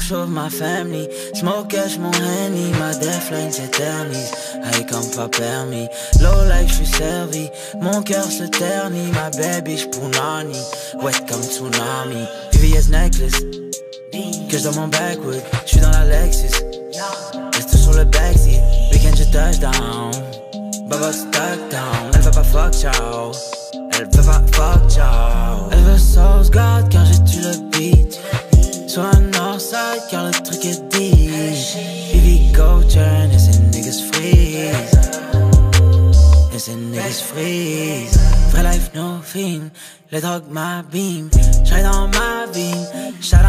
sauve ma famille. Smoke cash mon Henny, ma deathline s'éternise. High comme pas permis, low life j'suis servi. Mon cœur se ternit, ma baby j'pounani. Wet comme tsunami, VVS necklace que dans mon backwood, j'suis dans la Lexus. Reste sur le backseat, weekend je touchdown. Baba stuck down, elle veut pas fuck ciao. Elle veut pas fuck ciao. Elle veut sauce God car j'ai tué le beat. Sur un Northside car le truc est deep. Baby go turn et ces niggas freeze. Et ces niggas freeze. Vrai life no film, les drogues ma beam. J'ride dans ma beam.